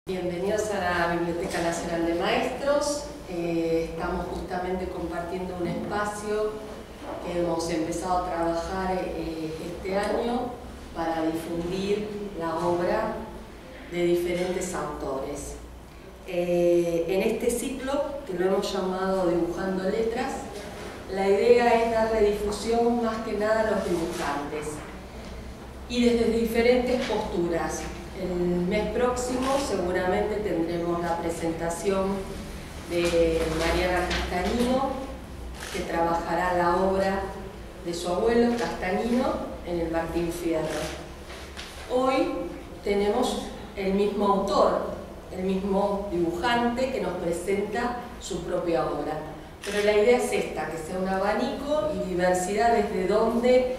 Bienvenidos a la Biblioteca Nacional de Maestros. Estamos justamente compartiendo un espacio que hemos empezado a trabajar este año para difundir la obra de diferentes autores. En este ciclo, que lo hemos llamado Dibujando Letras, la idea es darle difusión más que nada a los dibujantes y desde diferentes posturas. El mes próximo seguramente tendremos la presentación de Mariana Castañino, que trabajará la obra de su abuelo Castañino en el Martín Fierro. Hoy tenemos el mismo autor, el mismo dibujante que nos presenta su propia obra. Pero la idea es esta, que sea un abanico y diversidad desde donde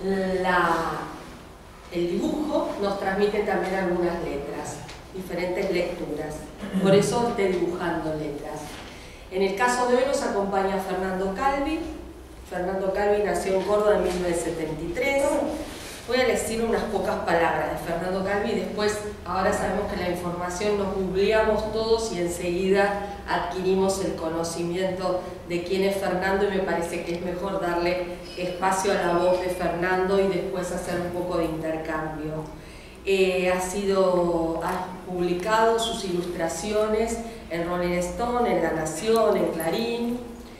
el dibujo nos transmite también algunas letras, diferentes lecturas. Por eso esté Dibujando Letras. En el caso de hoy nos acompaña Fernando Calvi. Fernando Calvi nació en Córdoba en 1973. Voy a decir unas pocas palabras de Fernando Calvi. Después, ahora sabemos que la información nos googleamos todos y enseguida adquirimos el conocimiento de quién es Fernando, y me parece que es mejor darle espacio a la voz de Fernando y después hacer un poco de intercambio. Ha publicado sus ilustraciones en Rolling Stone, en La Nación, en Clarín.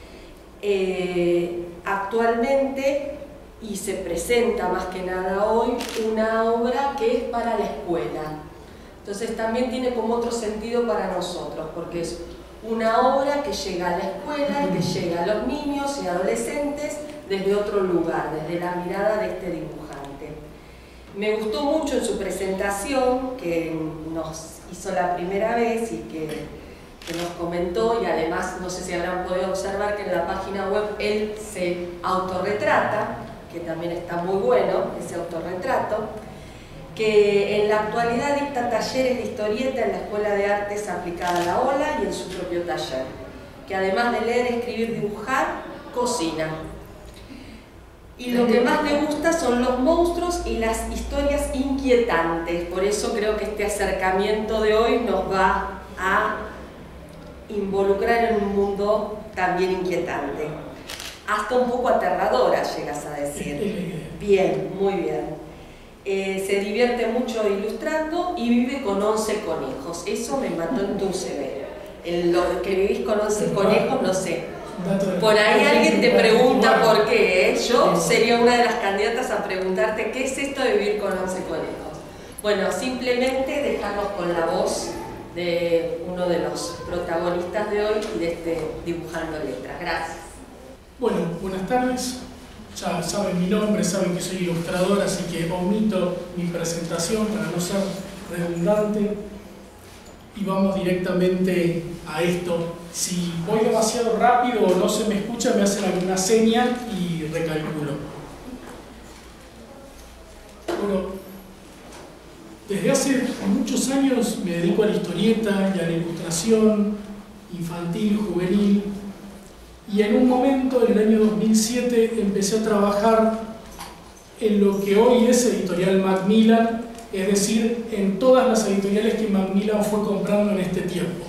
Actualmente, y se presenta más que nada hoy, una obra que es para la escuela. Entonces también tiene como otro sentido para nosotros, porque es una obra que llega a la escuela y que llega a los niños y adolescentes desde otro lugar, desde la mirada de este dibujante. Me gustó mucho en su presentación, que nos hizo la primera vez y que nos comentó, y además no sé si habrán podido observar que en la página web él se autorretrata, que también está muy bueno ese autorretrato, que en la actualidad dicta talleres de historieta en la Escuela de Artes Aplicada a la Ola y en su propio taller, que además de leer, escribir, dibujar, cocina. Y lo que más le gusta son los monstruos y las historias inquietantes. Por eso creo que este acercamiento de hoy nos va a involucrar en un mundo también inquietante. Hasta un poco aterradora, llegas a decir. Bien, muy bien. Se divierte mucho ilustrando y vive con 11 conejos. Eso me mató en tu CV. Lo que vivís con 11 conejos, no sé. Por ahí alguien te pregunta por qué. Yo sería una de las candidatas a preguntarte qué es esto de vivir con 11 conejos. Bueno, simplemente dejarnos con la voz de uno de los protagonistas de hoy y de este Dibujando Letras. Gracias. Bueno, buenas tardes. Ya saben mi nombre, saben que soy ilustrador, así que omito mi presentación para no ser redundante y vamos directamente a esto. Si voy demasiado rápido o no se me escucha, me hacen alguna señal y recalculo. Bueno, desde hace muchos años me dedico a la historieta y a la ilustración infantil, juvenil. Y en un momento, en el año 2007, empecé a trabajar en lo que hoy es Editorial Macmillan, es decir, en todas las editoriales que Macmillan fue comprando en este tiempo.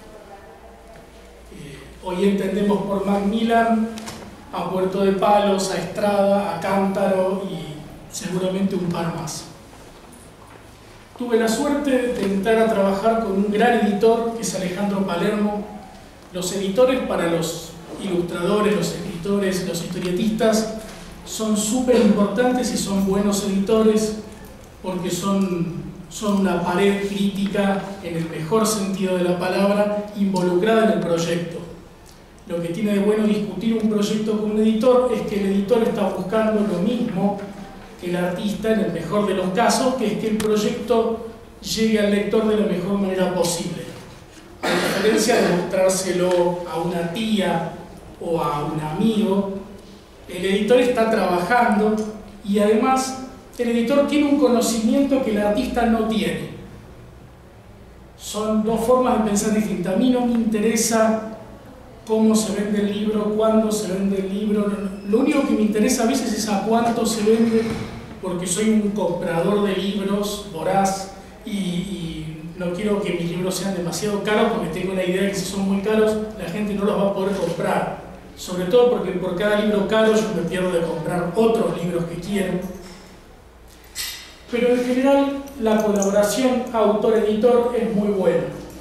Hoy entendemos por Macmillan a Puerto de Palos, a Estrada, a Cántaro y seguramente un par más. Tuve la suerte de entrar a trabajar con un gran editor, que es Alejandro Palermo. Los editores para los ilustradores, los escritores, los historietistas son súper importantes y son buenos editores porque son una pared crítica en el mejor sentido de la palabra, involucrada en el proyecto. Lo que tiene de bueno discutir un proyecto con un editor es que el editor está buscando lo mismo que el artista en el mejor de los casos, que es que el proyecto llegue al lector de la mejor manera posible. A diferencia de mostrárselo a una tía o a un amigo, el editor está trabajando y además el editor tiene un conocimiento que el artista no tiene. Son dos formas de pensar distintas. A mí no me interesa cómo se vende el libro, cuándo se vende el libro. Lo único que me interesa a veces es a cuánto se vende, porque soy un comprador de libros voraz y no quiero que mis libros sean demasiado caros porque tengo la idea de que si son muy caros la gente no los va a poder comprar. Sobre todo porque por cada libro caro yo me pierdo de comprar otros libros que quiero. Pero en general la colaboración autor-editor es muy buena.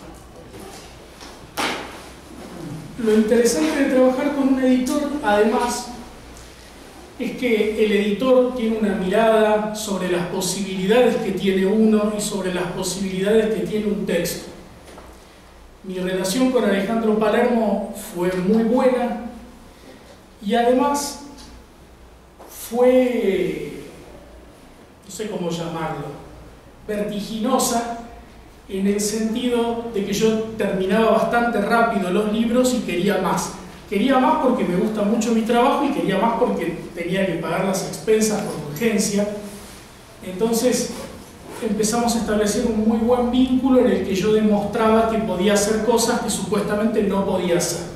Lo interesante de trabajar con un editor, además, es que el editor tiene una mirada sobre las posibilidades que tiene uno y sobre las posibilidades que tiene un texto. Mi relación con Alejandro Palermo fue muy buena y además fue, no sé cómo llamarlo, vertiginosa en el sentido de que yo terminaba bastante rápido los libros y quería más. Quería más porque me gusta mucho mi trabajo y quería más porque tenía que pagar las expensas por urgencia. Entonces empezamos a establecer un muy buen vínculo en el que yo demostraba que podía hacer cosas que supuestamente no podía hacer.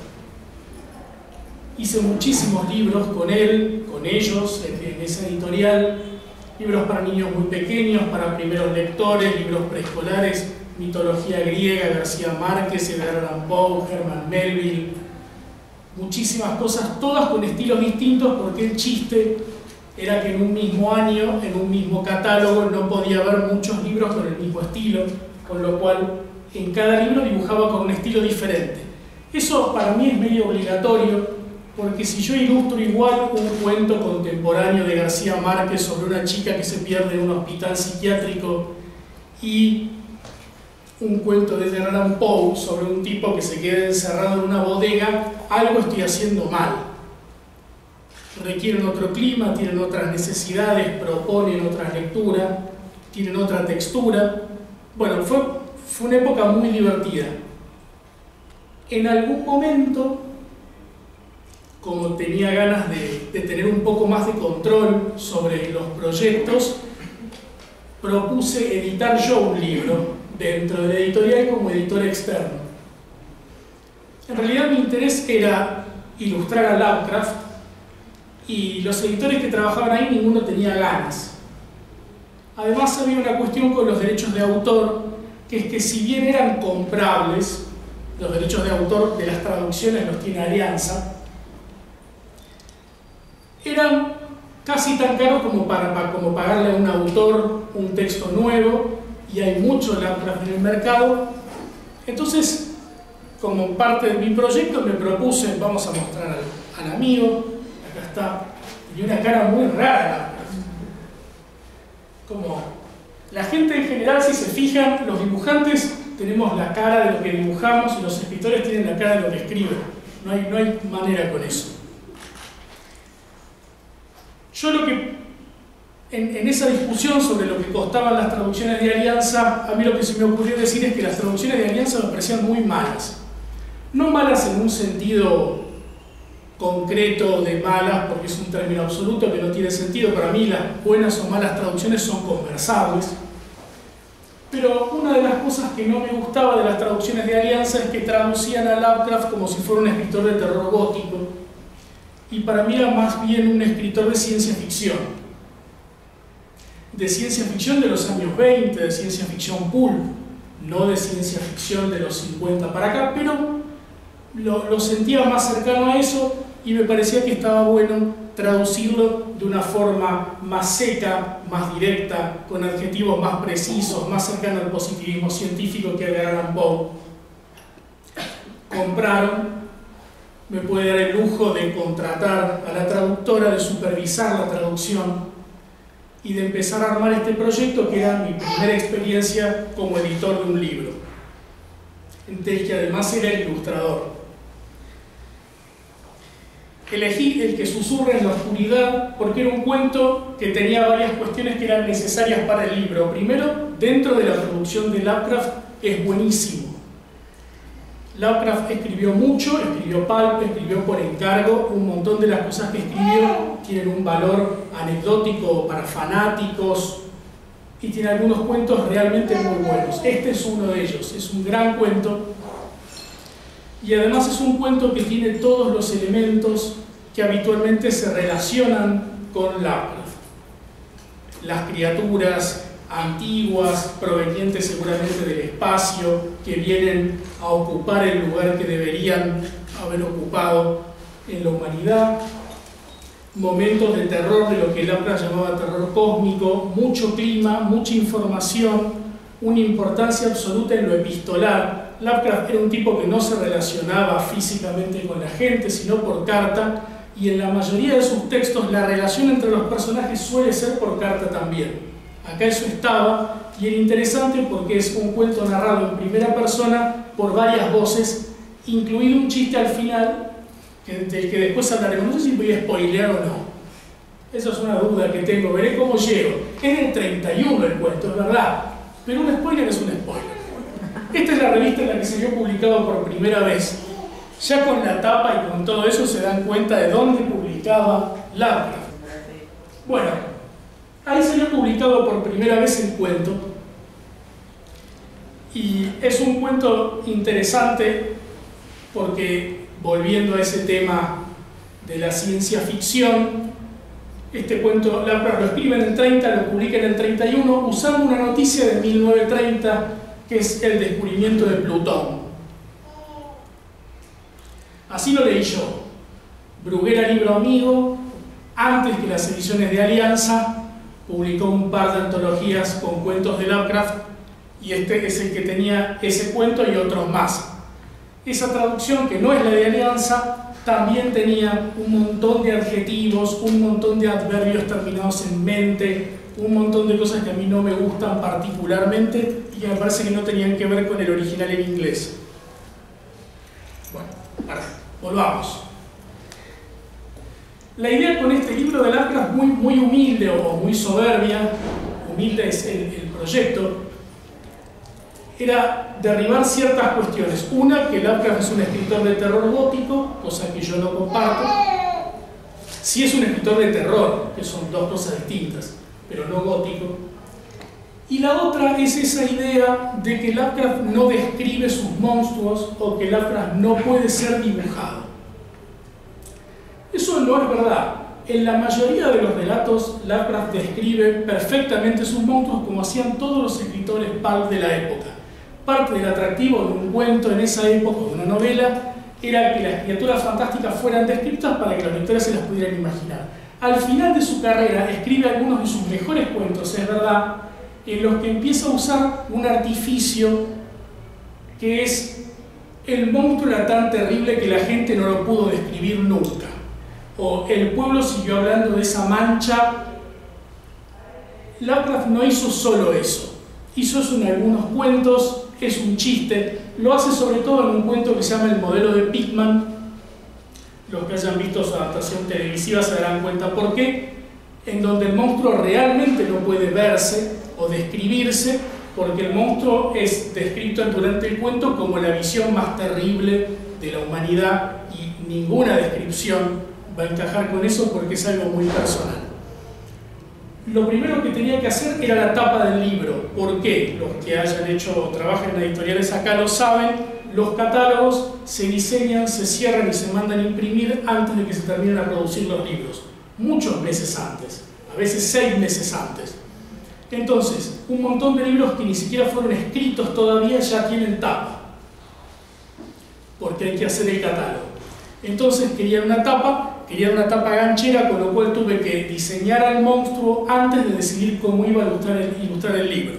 Hice muchísimos libros con él, con ellos, en esa editorial, libros para niños muy pequeños, para primeros lectores, libros preescolares, mitología griega, García Márquez, Edgar Allan Poe, Herman Melville, muchísimas cosas, todas con estilos distintos, porque el chiste era que en un mismo año, en un mismo catálogo, no podía haber muchos libros con el mismo estilo, con lo cual en cada libro dibujaba con un estilo diferente. Eso para mí es medio obligatorio, porque si yo ilustro igual un cuento contemporáneo de García Márquez sobre una chica que se pierde en un hospital psiquiátrico y un cuento de Edgar Allan Poe sobre un tipo que se queda encerrado en una bodega, algo estoy haciendo mal. Requieren otro clima, tienen otras necesidades, proponen otras lecturas, tienen otra textura. Bueno, fue una época muy divertida. En algún momento, como tenía ganas de tener un poco más de control sobre los proyectos, propuse editar yo un libro dentro de la editorial como editor externo. En realidad mi interés era ilustrar a Lovecraft y los editores que trabajaban ahí ninguno tenía ganas. Además había una cuestión con los derechos de autor, que es que si bien eran comprables, los derechos de autor de las traducciones los tiene Alianza, eran casi tan caros como pagarle a un autor un texto nuevo, y hay mucho Lovecraft en el mercado. Entonces, como parte de mi proyecto, me propuse, vamos a mostrar al amigo, acá está, y una cara muy rara. Como la gente en general, si se fijan, los dibujantes tenemos la cara de lo que dibujamos y los escritores tienen la cara de lo que escriben. No hay manera con eso. Yo lo que, en esa discusión sobre lo que costaban las traducciones de Alianza, a mí lo que se me ocurrió decir es que las traducciones de Alianza me parecían muy malas. No malas en un sentido concreto de malas, porque es un término absoluto que no tiene sentido. Para mí las buenas o malas traducciones son conversables. Pero una de las cosas que no me gustaba de las traducciones de Alianza es que traducían a Lovecraft como si fuera un escritor de terror gótico. Y para mí era más bien un escritor de ciencia ficción. De ciencia ficción de los años 20, de ciencia ficción pulp, no de ciencia ficción de los 50 para acá, pero lo sentía más cercano a eso y me parecía que estaba bueno traducirlo de una forma más seca, más directa, con adjetivos más precisos, más cercano al positivismo científico que Edgar Allan Poe. Compraron, me puede dar el lujo de contratar a la traductora, de supervisar la traducción y de empezar a armar este proyecto que era mi primera experiencia como editor de un libro, del que además era el ilustrador. Elegí El que susurra en la oscuridad porque era un cuento que tenía varias cuestiones que eran necesarias para el libro. Primero, dentro de la producción de Lovecraft es buenísimo. Lovecraft escribió mucho, escribió pulp, escribió por encargo. Un montón de las cosas que escribió tienen un valor anecdótico para fanáticos y tiene algunos cuentos realmente muy buenos. Este es uno de ellos, es un gran cuento y además es un cuento que tiene todos los elementos que habitualmente se relacionan con Lovecraft. Las criaturas, antiguas, provenientes seguramente del espacio, que vienen a ocupar el lugar que deberían haber ocupado en la humanidad. Momentos de terror, de lo que Lovecraft llamaba terror cósmico, mucho clima, mucha información, una importancia absoluta en lo epistolar. Lovecraft era un tipo que no se relacionaba físicamente con la gente, sino por carta, y en la mayoría de sus textos la relación entre los personajes suele ser por carta también. Acá eso estaba, y era interesante porque es un cuento narrado en primera persona por varias voces, incluido un chiste al final, del que después hablaremos. No sé si voy a spoilear o no. Esa es una duda que tengo, veré cómo llego. Es del 31 el cuento, es verdad, pero un spoiler es un spoiler. Esta es la revista en la que se vio publicado por primera vez. Ya con la tapa y con todo eso se dan cuenta de dónde publicaba Lovecraft. Bueno, ahí se vio publicado por primera vez el cuento, y es un cuento interesante porque, volviendo a ese tema de la ciencia ficción, este cuento Lovecraft lo escribe en el 30, lo publica en el 31, usando una noticia de 1930, que es el descubrimiento de Plutón. Así lo leí yo. Bruguera Libro Amigo, antes que las ediciones de Alianza, publicó un par de antologías con cuentos de Lovecraft, y este es el que tenía ese cuento y otros más. Esa traducción, que no es la de Alianza, también tenía un montón de adjetivos, un montón de adverbios terminados en mente, un montón de cosas que a mí no me gustan particularmente y que me parece que no tenían que ver con el original en inglés. Bueno, ahora, volvamos. La idea con este libro de Lovecraft muy humilde o muy soberbia, humilde es el proyecto, era derribar ciertas cuestiones. Una, que Lovecraft es un escritor de terror gótico, cosa que yo no comparto. Sí es un escritor de terror, que son dos cosas distintas, pero no gótico. Y la otra es esa idea de que Lovecraft no describe sus monstruos o que Lovecraft no puede ser dibujado. Eso no es verdad. En la mayoría de los relatos, Lovecraft describe perfectamente sus monstruos como hacían todos los escritores pulp de la época. Parte del atractivo de un cuento en esa época, de una novela, era que las criaturas fantásticas fueran descritas para que los lectores se las pudieran imaginar. Al final de su carrera, escribe algunos de sus mejores cuentos, es verdad, en los que empieza a usar un artificio que es: el monstruo era tan terrible que la gente no lo pudo describir nunca. O el pueblo siguió hablando de esa mancha. Lovecraft no hizo solo eso. Hizo eso en algunos cuentos, es un chiste. Lo hace sobre todo en un cuento que se llama El modelo de Pickman. Los que hayan visto su adaptación televisiva se darán cuenta por qué. En donde el monstruo realmente no puede verse o describirse, porque el monstruo es descrito durante el cuento como la visión más terrible de la humanidad, y ninguna descripción va a encajar con eso porque es algo muy personal. Lo primero que tenía que hacer era la tapa del libro. ¿Por qué? Los que hayan hecho o trabajen en editoriales acá lo saben. Los catálogos se diseñan, se cierran y se mandan a imprimir antes de que se terminen a producir los libros. Muchos meses antes, a veces 6 meses antes. Entonces, un montón de libros que ni siquiera fueron escritos todavía ya tienen tapa, porque hay que hacer el catálogo. Entonces querían una tapa ganchera, con lo cual tuve que diseñar al monstruo antes de decidir cómo iba a ilustrar el libro.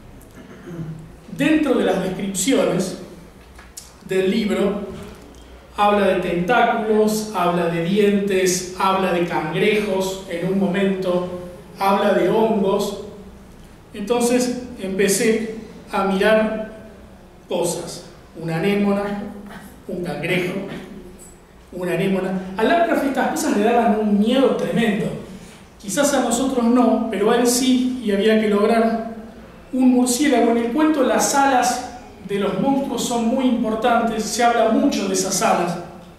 Dentro de las descripciones del libro habla de tentáculos, habla de dientes, habla de cangrejos en un momento, habla de hongos. Entonces empecé a mirar cosas: una anémona, un cangrejo, una anémona. A Lovecraft estas cosas le daban un miedo tremendo. Quizás a nosotros no, pero a él sí, y había que lograr un murciélago. En el cuento las alas de los monstruos son muy importantes, se habla mucho de esas alas.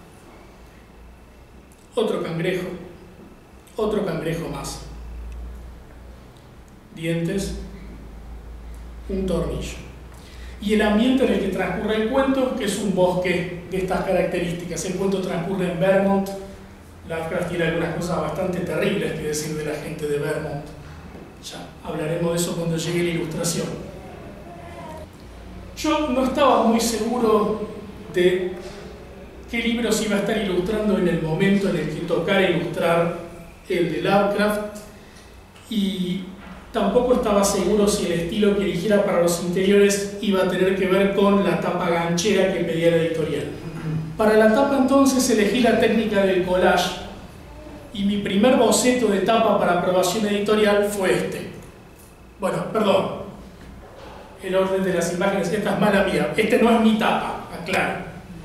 Otro cangrejo más. Dientes, un tornillo. Y el ambiente en el que transcurre el cuento, que es un bosque de estas características. El cuento transcurre en Vermont. Lovecraft tiene algunas cosas bastante terribles que decir de la gente de Vermont. Ya. hablaremos de eso cuando llegue la ilustración. Yo no estaba muy seguro de qué libros iba a estar ilustrando en el momento en el que tocara ilustrar el de Lovecraft, y tampoco estaba seguro si el estilo que eligiera para los interiores iba a tener que ver con la tapa ganchera que pedía la editorial. Para la tapa entonces elegí la técnica del collage, y mi primer boceto de tapa para aprobación editorial fue este. Bueno, perdón, el orden de las imágenes, esta es mala mía, este no es mi tapa, aclaro.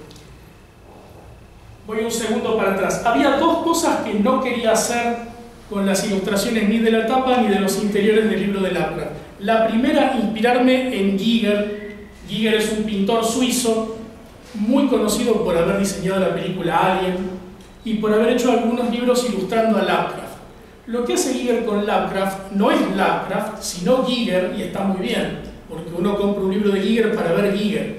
Voy un segundo para atrás. Había dos cosas que no quería hacer con las ilustraciones ni de la tapa ni de los interiores del libro de Lovecraft. La primera, inspirarme en Giger. Giger es un pintor suizo muy conocido por haber diseñado la película Alien y por haber hecho algunos libros ilustrando a Lovecraft. Lo que hace Giger con Lovecraft no es Lovecraft, sino Giger, y está muy bien, porque uno compra un libro de Giger para ver Giger.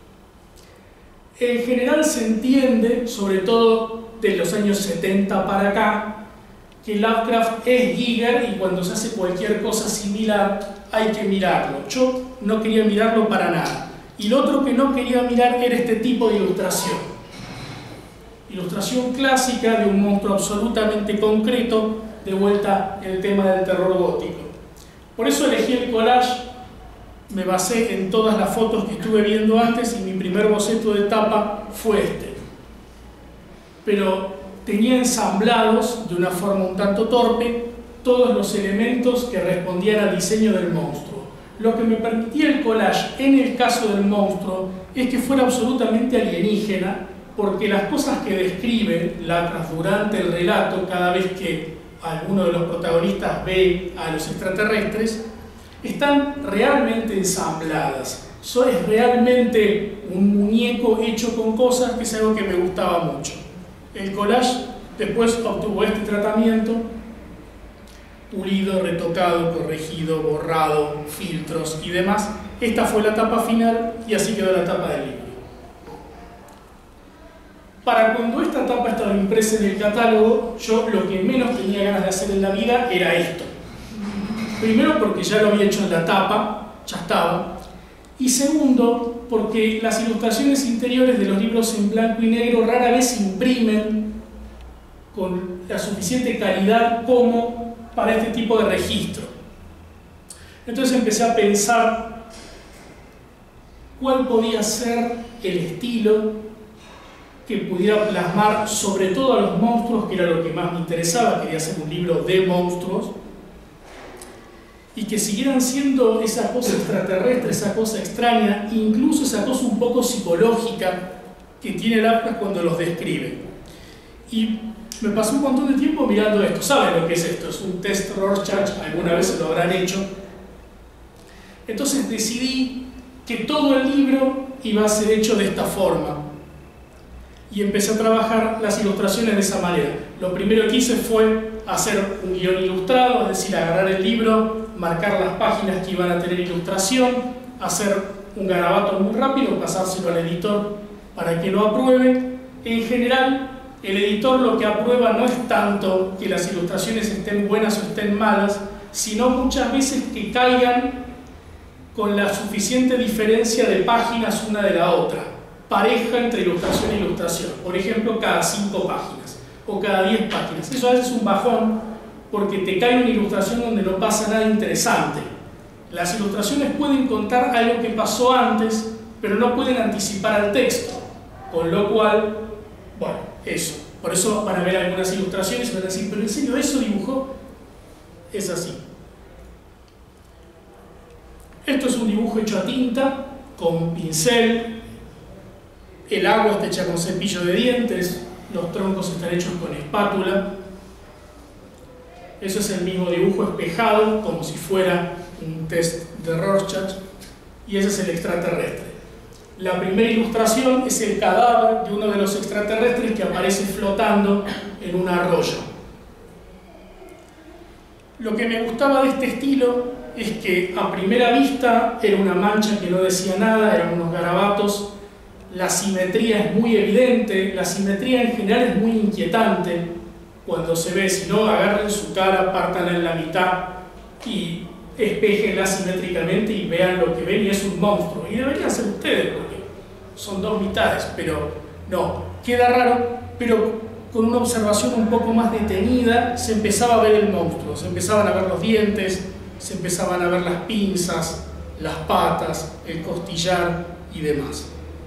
En general se entiende, sobre todo de los años 70 para acá, que Lovecraft es Giger y cuando se hace cualquier cosa similar hay que mirarlo. Yo no quería mirarlo para nada. Y lo otro que no quería mirar era este tipo de ilustración. Ilustración clásica de un monstruo absolutamente concreto, de vuelta el tema del terror gótico. Por eso elegí el collage, me basé en todas las fotos que estuve viendo antes y mi primer boceto de tapa fue este. Pero tenía ensamblados, de una forma un tanto torpe, todos los elementos que respondían al diseño del monstruo. Lo que me permitía el collage en el caso del monstruo es que fuera absolutamente alienígena, porque las cosas que describe Lovecraft durante el relato, cada vez que alguno de los protagonistas ve a los extraterrestres, están realmente ensambladas. Eso es realmente un muñeco hecho con cosas, que es algo que me gustaba mucho. El collage después obtuvo este tratamiento: pulido, retocado, corregido, borrado, filtros y demás. Esta fue la tapa final y así quedó la tapa del libro. Para cuando esta tapa estaba impresa en el catálogo, yo lo que menos tenía ganas de hacer en la vida era esto. Primero porque ya lo había hecho en la tapa, ya estaba. Y segundo, porque las ilustraciones interiores de los libros en blanco y negro rara vez se imprimen con la suficiente calidad como para este tipo de registro. Entonces empecé a pensar cuál podía ser el estilo que pudiera plasmar sobre todo a los monstruos, que era lo que más me interesaba. Quería hacer un libro de monstruos y que siguieran siendo esa cosa extraterrestre, esa cosa extraña, incluso esa cosa un poco psicológica que tiene Lovecraft cuando los describe. Y me pasó un montón de tiempo mirando esto. ¿Saben lo que es esto? Es un test Rorschach, alguna vez se lo habrán hecho. Entonces decidí que todo el libro iba a ser hecho de esta forma y empecé a trabajar las ilustraciones de esa manera. Lo primero que hice fue hacer un guión ilustrado, es decir, agarrar el libro, marcar las páginas que iban a tener ilustración, hacer un garabato muy rápido, pasárselo al editor para que lo apruebe. En general, el editor lo que aprueba no es tanto que las ilustraciones estén buenas o estén malas, sino muchas veces que caigan con la suficiente diferencia de páginas una de la otra, pareja entre ilustración e ilustración, por ejemplo, cada 5 páginas o cada 10 páginas. Eso a veces es un bajón porque te cae una ilustración donde no pasa nada interesante. Las ilustraciones pueden contar algo que pasó antes, pero no pueden anticipar al texto, con lo cual, bueno, eso. Por eso van a ver algunas ilustraciones y van a decir, pero ¿en serio eso dibujó? Es así. Esto es un dibujo hecho a tinta, con pincel. El agua está hecha con cepillo de dientes, los troncos están hechos con espátula. Eso es el mismo dibujo espejado, como si fuera un test de Rorschach, y ese es el extraterrestre. La primera ilustración es el cadáver de uno de los extraterrestres que aparece flotando en un arroyo. Lo que me gustaba de este estilo es que a primera vista era una mancha que no decía nada, eran unos garabatos. La simetría es muy evidente, la simetría en general es muy inquietante cuando se ve. Si no, agarren su cara, pártanla en la mitad y espéjenla simétricamente y vean lo que ven y es un monstruo. Y deberían ser ustedes, porque son dos mitades, pero no, queda raro, pero con una observación un poco más detenida se empezaba a ver el monstruo, se empezaban a ver los dientes, se empezaban a ver las pinzas, las patas, el costillar y demás.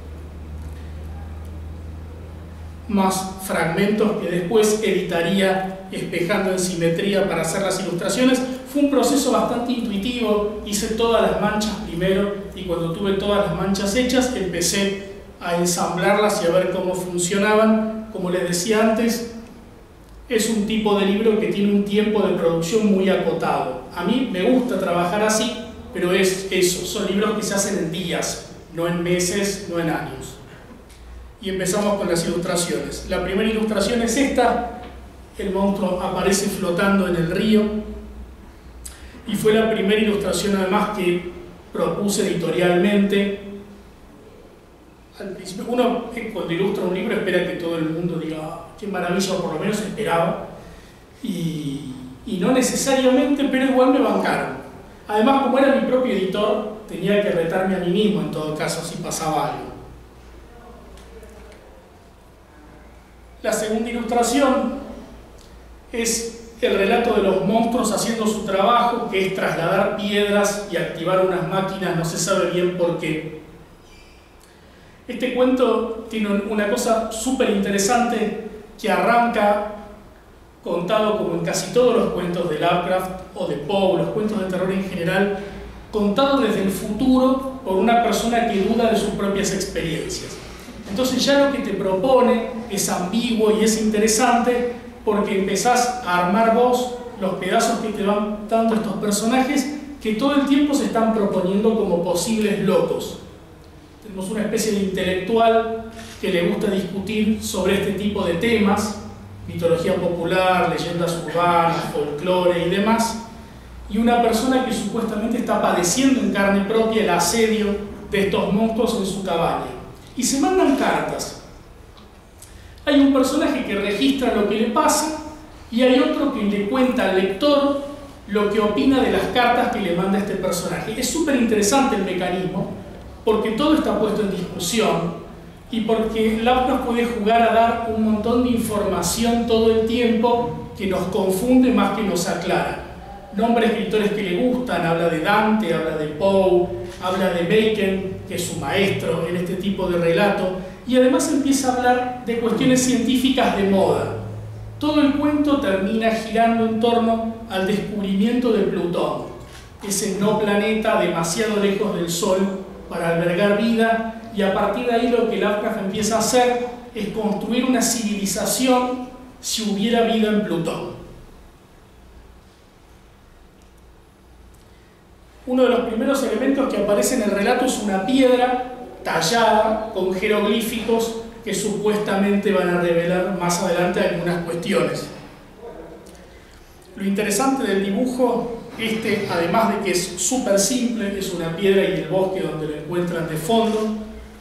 Más fragmentos que después editaría espejando en simetría para hacer las ilustraciones. Fue un proceso bastante intuitivo, hice todas las manchas primero y cuando tuve todas las manchas hechas empecé a ensamblarlas y a ver cómo funcionaban. Como les decía antes, es un tipo de libro que tiene un tiempo de producción muy acotado. A mí me gusta trabajar así, pero es eso, son libros que se hacen en días, no en meses, no en años. Y empezamos con las ilustraciones. La primera ilustración es esta, el monstruo aparece flotando en el río, y fue la primera ilustración además que propuse editorialmente. Al principio, uno cuando ilustra un libro espera que todo el mundo diga qué maravilla, o por lo menos esperaba, y no necesariamente, pero igual me bancaron. Además, como era mi propio editor, tenía que retarme a mí mismo en todo caso si pasaba algo. La segunda ilustración es el relato de los monstruos haciendo su trabajo, que es trasladar piedras y activar unas máquinas, no se sabe bien por qué. Este cuento tiene una cosa súper interesante que arranca contado como en casi todos los cuentos de Lovecraft o de Poe, los cuentos de terror en general, contado desde el futuro por una persona que duda de sus propias experiencias. Entonces ya lo que te propone es ambiguo y es interesante porque empezás a armar vos los pedazos que te van dando estos personajes que todo el tiempo se están proponiendo como posibles locos. Tenemos una especie de intelectual que le gusta discutir sobre este tipo de temas, mitología popular, leyendas urbanas, folclore y demás, y una persona que supuestamente está padeciendo en carne propia el asedio de estos monstruos en su cabaña. Y se mandan cartas. Hay un personaje que registra lo que le pasa y hay otro que le cuenta al lector lo que opina de las cartas que le manda este personaje. Es súper interesante el mecanismo porque todo está puesto en discusión y porque Lovecraft puede jugar a dar un montón de información todo el tiempo que nos confunde más que nos aclara. Nombra escritores que le gustan, habla de Dante, habla de Poe, habla de Bacon, que es su maestro en este tipo de relato, y además empieza a hablar de cuestiones científicas de moda. Todo el cuento termina girando en torno al descubrimiento de Plutón, ese no planeta demasiado lejos del Sol para albergar vida, y a partir de ahí lo que Lovecraft empieza a hacer es construir una civilización si hubiera vida en Plutón. Uno de los primeros elementos que aparece en el relato es una piedra tallada con jeroglíficos que supuestamente van a revelar más adelante algunas cuestiones. Lo interesante del dibujo, además de que es súper simple, es una piedra y el bosque donde lo encuentran de fondo,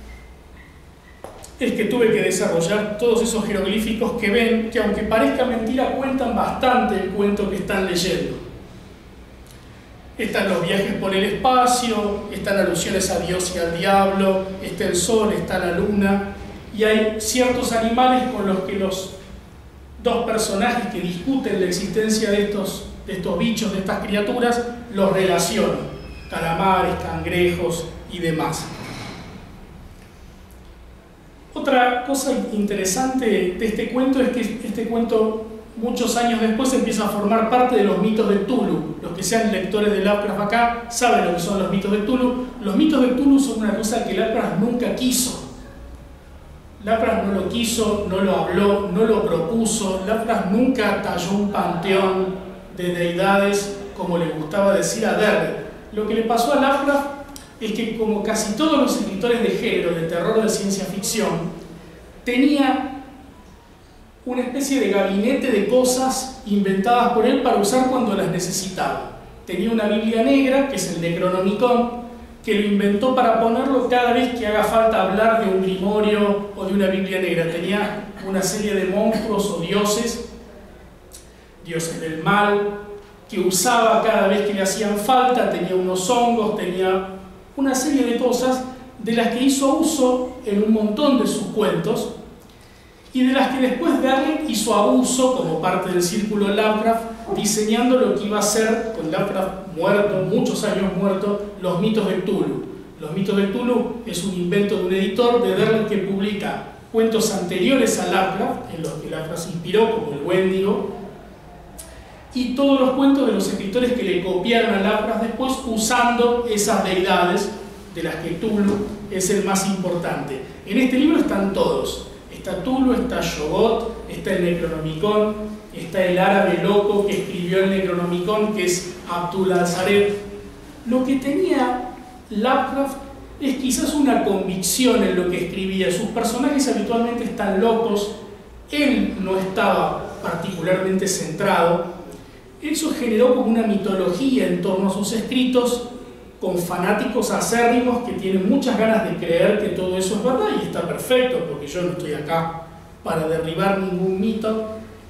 es que tuve que desarrollar todos esos jeroglíficos que ven, que aunque parezca mentira, cuentan bastante el cuento que están leyendo. Están los viajes por el espacio, están alusiones a Dios y al diablo, está el sol, está la luna, y hay ciertos animales con los que los dos personajes que discuten la existencia de estos bichos, de estas criaturas, los relacionan. Calamares, cangrejos y demás. Otra cosa interesante de este cuento es que este cuento, muchos años después, empieza a formar parte de los mitos de Cthulhu. Los que sean lectores de Lovecraft acá saben lo que son los mitos de Cthulhu. Los mitos de Cthulhu son una cosa que Lovecraft nunca quiso. Lovecraft no lo quiso, no lo habló, no lo propuso. Lovecraft nunca talló un panteón de deidades como le gustaba decir a Derry. Lo que le pasó a Lovecraft es que, como casi todos los escritores de género, de terror o de ciencia ficción, tenía una especie de gabinete de cosas inventadas por él para usar cuando las necesitaba. Tenía una Biblia negra, que es el Necronomicon, que lo inventó para ponerlo cada vez que haga falta hablar de un grimorio o de una Biblia negra. Tenía una serie de monstruos o dioses del mal, que usaba cada vez que le hacían falta, tenía unos hongos, tenía una serie de cosas de las que hizo uso en un montón de sus cuentos y de las que después Verling hizo abuso como parte del círculo Lovecraft, diseñando lo que iba a ser, con Lovecraft muerto, muchos años muerto, los mitos de Cthulhu. Los mitos de Cthulhu es un invento de un editor de Verling que publica cuentos anteriores a Lovecraft, en los que Lovecraft se inspiró, como el Wendigo, y todos los cuentos de los escritores que le copiaron a Lovecraft después, usando esas deidades, de las que Cthulhu es el más importante. En este libro están todos. Está Cthulhu, está Shoggoth, está el Necronomicon, está el árabe loco que escribió el Necronomicon, que es Abdul al-Zared. Lo que tenía Lovecraft es quizás una convicción en lo que escribía. Sus personajes habitualmente están locos, él no estaba particularmente centrado. Eso generó como una mitología en torno a sus escritos, con fanáticos acérrimos que tienen muchas ganas de creer que todo eso es verdad, y está perfecto, porque yo no estoy acá para derribar ningún mito.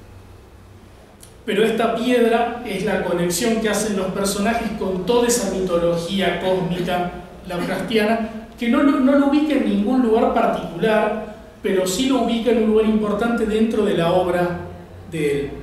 Pero esta piedra es la conexión que hacen los personajes con toda esa mitología cósmica Lovecraftiana, que no lo ubica en ningún lugar particular, pero sí lo ubica en un lugar importante dentro de la obra de él.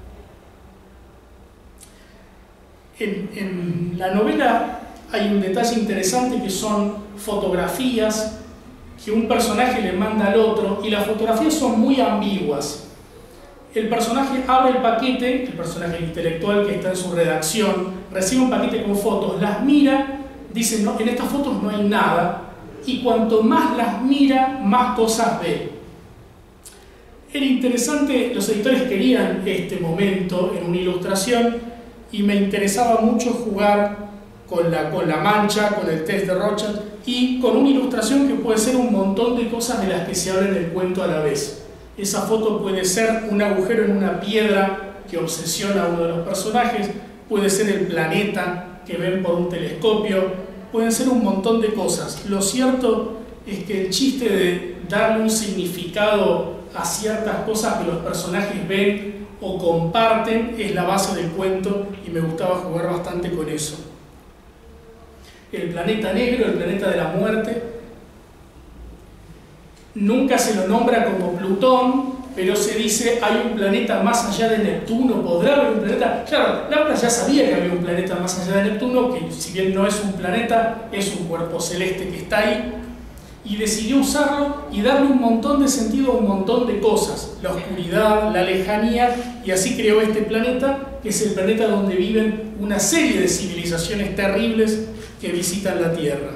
En la novela hay un detalle interesante que son fotografías que un personaje le manda al otro, y las fotografías son muy ambiguas. El personaje abre el paquete, el personaje intelectual que está en su redacción, recibe un paquete con fotos, las mira, dice, no, en estas fotos no hay nada, y cuanto más las mira, más cosas ve. Era interesante, los editores querían este momento en una ilustración, y me interesaba mucho jugar con la mancha, con el test de Rothschild, y con una ilustración que puede ser un montón de cosas de las que se habla en el cuento a la vez. Esa foto puede ser un agujero en una piedra que obsesiona a uno de los personajes, puede ser el planeta que ven por un telescopio, pueden ser un montón de cosas. Lo cierto es que el chiste de darle un significado a ciertas cosas que los personajes ven o comparten es la base del cuento, y me gustaba jugar bastante con eso. El planeta negro, el planeta de la muerte, nunca se lo nombra como Plutón, pero se dice hay un planeta más allá de Neptuno. ¿Podrá haber un planeta? Claro, Lovecraft ya sabía que había un planeta más allá de Neptuno, que si bien no es un planeta, es un cuerpo celeste que está ahí, y decidió usarlo y darle un montón de sentido a un montón de cosas, la oscuridad, la lejanía, y así creó este planeta, que es el planeta donde viven una serie de civilizaciones terribles que visitan la Tierra.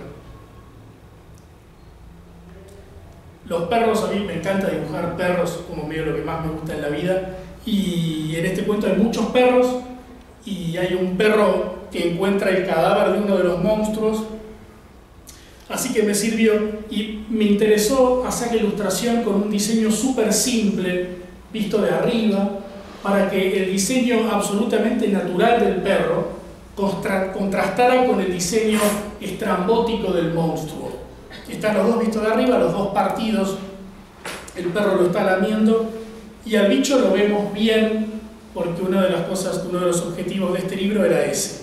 Los perros, a mí me encanta dibujar perros, como medio lo que más me gusta en la vida, y en este cuento hay muchos perros, y hay un perro que encuentra el cadáver de uno de los monstruos, así que me sirvió, y me interesó hacer la ilustración con un diseño súper simple, visto de arriba, para que el diseño absolutamente natural del perro contrastara con el diseño estrambótico del monstruo. Están los dos vistos de arriba, los dos partidos, el perro lo está lamiendo, y al bicho lo vemos bien, porque una de las cosas, uno de los objetivos de este libro era ese.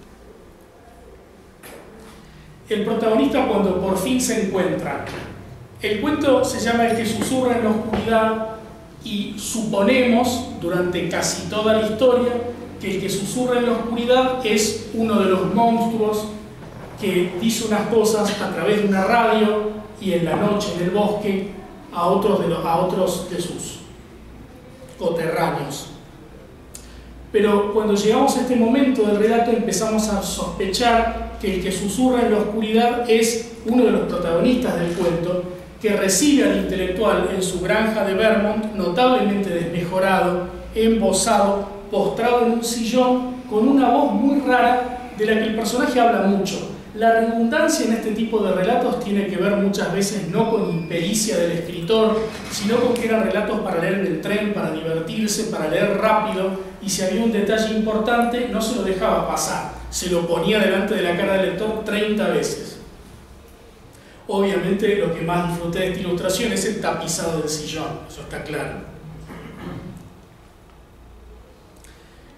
El protagonista, cuando por fin se encuentra, el cuento se llama El que susurra en la oscuridad, y suponemos durante casi toda la historia que el que susurra en la oscuridad es uno de los monstruos que dice unas cosas a través de una radio y en la noche en el bosque a otros de sus coterráneos. Pero cuando llegamos a este momento del relato empezamos a sospechar que el que susurra en la oscuridad es uno de los protagonistas del cuento, que recibe al intelectual en su granja de Vermont, notablemente desmejorado, embozado, postrado en un sillón, con una voz muy rara de la que el personaje habla mucho. La redundancia en este tipo de relatos tiene que ver muchas veces no con impericia del escritor, sino con que eran relatos para leer en el tren, para divertirse, para leer rápido, y si había un detalle importante no se lo dejaba pasar, se lo ponía delante de la cara del lector 30 veces. Obviamente lo que más disfruté de esta ilustración es el tapizado del sillón, eso está claro.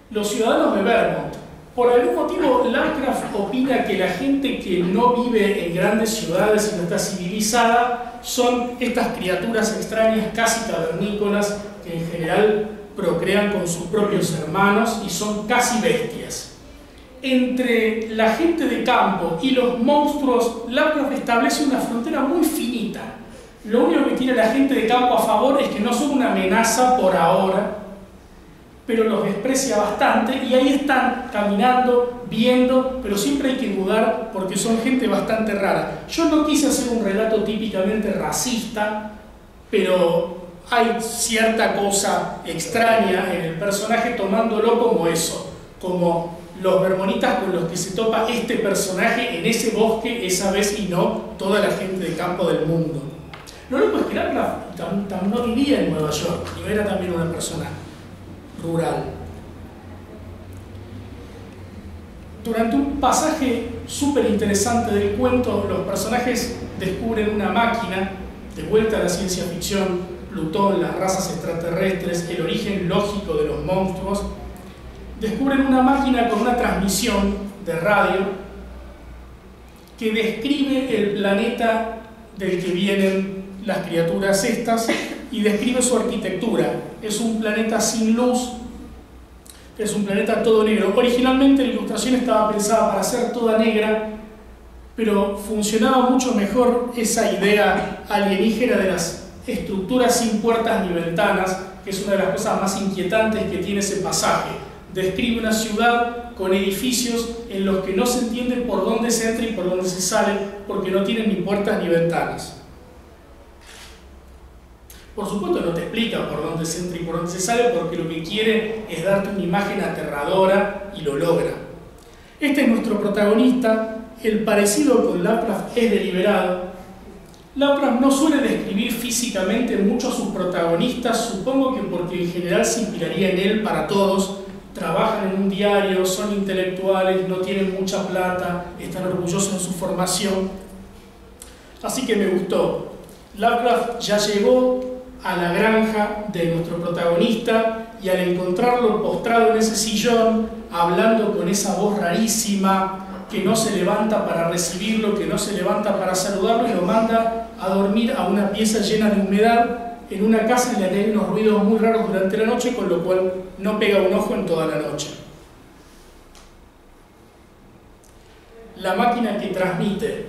los ciudadanos de Vermont. Por algún motivo, Lovecraft opina que la gente que no vive en grandes ciudades y no está civilizada son estas criaturas extrañas, casi cavernícolas, que en general procrean con sus propios hermanos y son casi bestias. Entre la gente de campo y los monstruos, Lovecraft establece una frontera muy finita. Lo único que tiene la gente de campo a favor es que no son una amenaza por ahora, pero los desprecia bastante y ahí están caminando, viendo, pero siempre hay que dudar porque son gente bastante rara. Yo no quise hacer un relato típicamente racista, pero hay cierta cosa extraña en el personaje tomándolo como eso, como los vermonitas con los que se topa este personaje en ese bosque esa vez y no toda la gente de campo del mundo. Lo único es que Lovecraft no vivía en Nueva York, y era también una persona rural. Durante un pasaje súper interesante del cuento, los personajes descubren una máquina, de vuelta a la ciencia ficción, Plutón, las razas extraterrestres, el origen lógico de los monstruos. Descubren una máquina con una transmisión de radio que describe el planeta del que vienen las criaturas estas y describe su arquitectura. Es un planeta sin luz, es un planeta todo negro. Originalmente la ilustración estaba pensada para ser toda negra, pero funcionaba mucho mejor esa idea alienígena de las estructuras sin puertas ni ventanas, que es una de las cosas más inquietantes que tiene ese pasaje. Describe una ciudad con edificios en los que no se entiende por dónde se entra y por dónde se sale, porque no tienen ni puertas ni ventanas. Por supuesto no te explica por dónde se entra y por dónde se sale, porque lo que quiere es darte una imagen aterradora y lo logra. Este es nuestro protagonista. El parecido con Lovecraft es deliberado. Lovecraft no suele describir físicamente mucho a sus protagonistas, supongo que porque en general se inspiraría en él para todos. Trabajan en un diario, son intelectuales, no tienen mucha plata, están orgullosos de su formación. Así que me gustó. Lovecraft ya llegó a la granja de nuestro protagonista y al encontrarlo postrado en ese sillón, hablando con esa voz rarísima, que no se levanta para recibirlo, que no se levanta para saludarlo, y lo manda a dormir a una pieza llena de humedad, en una casa en la que hay unos ruidos muy raros durante la noche, con lo cual no pega un ojo en toda la noche. La máquina que transmite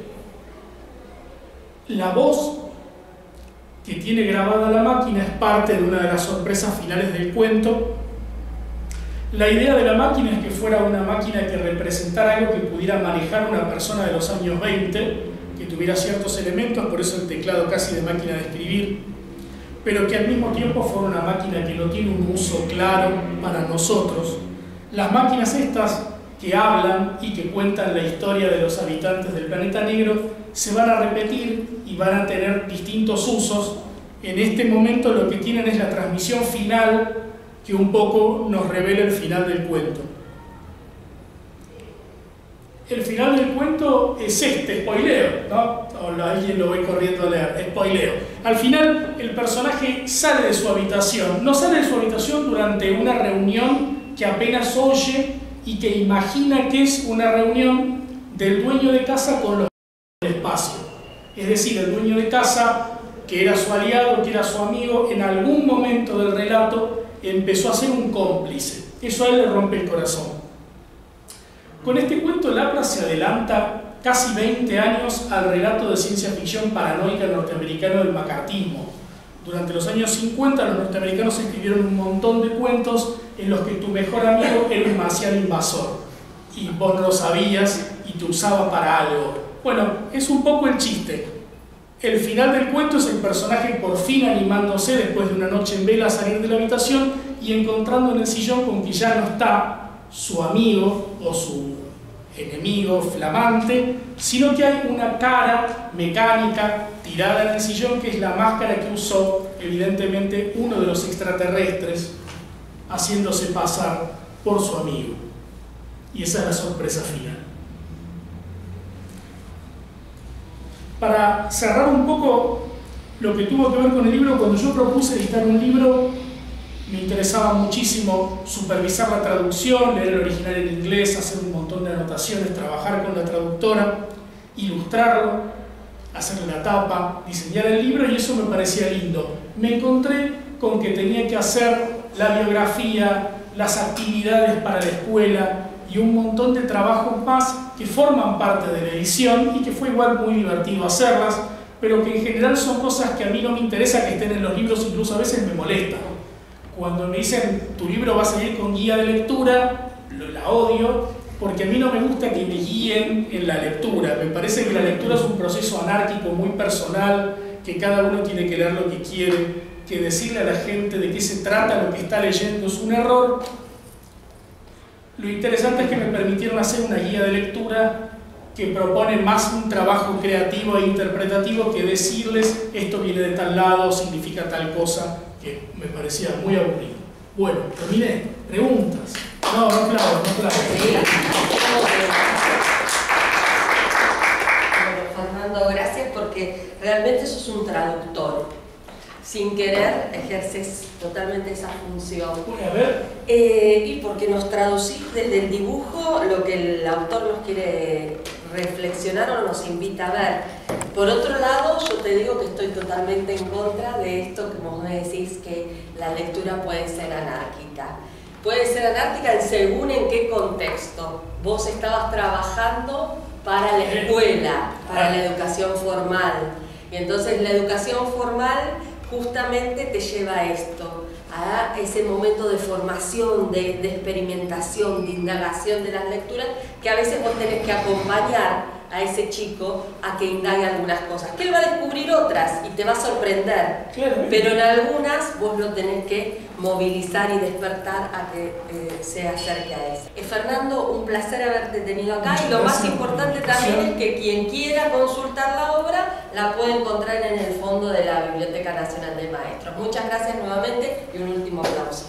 la voz que tiene grabada la máquina es parte de una de las sorpresas finales del cuento. La idea de la máquina es que fuera una máquina que representara algo que pudiera manejar una persona de los años 20, que tuviera ciertos elementos, por eso el teclado casi de máquina de escribir, pero que al mismo tiempo fuera una máquina que no tiene un uso claro para nosotros. Las máquinas estas que hablan y que cuentan la historia de los habitantes del planeta negro se van a repetir y van a tener distintos usos. En este momento lo que tienen es la transmisión final que un poco nos revela el final del cuento. El final del cuento es este, spoileo, ¿no? O alguien lo ve corriendo a leer, spoileo. Al final el personaje sale de su habitación, no sale de su habitación durante una reunión que apenas oye y que imagina que es una reunión del dueño de casa con los del espacio. Es decir, el dueño de casa, que era su aliado, que era su amigo, en algún momento del relato empezó a ser un cómplice. Eso a él le rompe el corazón. Con este cuento, Lovecraft se adelanta casi 20 años al relato de ciencia ficción paranoica norteamericano del macartismo. Durante los años 50, los norteamericanos escribieron un montón de cuentos en los que tu mejor amigo era un marciano invasor y vos no lo sabías y te usaba para algo. Bueno, es un poco el chiste. El final del cuento es el personaje por fin animándose después de una noche en vela a salir de la habitación y encontrando en el sillón con que ya no está su amigo o su enemigo flamante, sino que hay una cara mecánica tirada en el sillón, que es la máscara que usó evidentemente uno de los extraterrestres, haciéndose pasar por su amigo. Y esa es la sorpresa final. Para cerrar un poco lo que tuvo que ver con el libro, cuando yo propuse editar un libro, Me interesaba muchísimo supervisar la traducción, leer el original en inglés, hacer un montón de anotaciones, trabajar con la traductora, ilustrarlo, hacerle la tapa, diseñar el libro, y eso me parecía lindo. Me encontré con que tenía que hacer la biografía, las actividades para la escuela y un montón de trabajos más que forman parte de la edición y que fue igual muy divertido hacerlas, pero que en general son cosas que a mí no me interesa que estén en los libros, incluso a veces me molestan. Cuando me dicen tu libro va a salir con guía de lectura, la odio, porque a mí no me gusta que me guíen en la lectura. Me parece que la lectura es un proceso anárquico, muy personal, que cada uno tiene que leer lo que quiere, que decirle a la gente de qué se trata lo que está leyendo es un error. Lo interesante es que me permitieron hacer una guía de lectura que propone más un trabajo creativo e interpretativo que decirles esto viene de tal lado, significa tal cosa, que me parecía muy aburrido. Bueno, terminé. ¿Preguntas? No, claro. Fernando, gracias, porque realmente sos un traductor. Sin querer ejerces totalmente esa función. A ver. Y porque nos traducís desde el dibujo lo que el autor nos quiere reflexionar o nos invita a ver. Por otro lado, yo te digo que estoy totalmente en contra de esto que vos me decís, que la lectura puede ser anárquica. Puede ser anárquica según en qué contexto. Vos estabas trabajando para la escuela, para la educación formal. Y entonces la educación formal justamente te lleva a esto, a ese momento de formación, de experimentación, de indagación de las lecturas, que a veces vos tenés que acompañar a ese chico a que indague algunas cosas, que él va a descubrir otras y te va a sorprender, pero en algunas vos lo tenés que movilizar y despertar a que se acerque a eso. Fernando, un placer haberte tenido acá, y lo más importante también es que quien quiera consultar la obra la puede encontrar en el fondo de la Biblioteca Nacional de Maestros. Muchas gracias nuevamente y un último aplauso.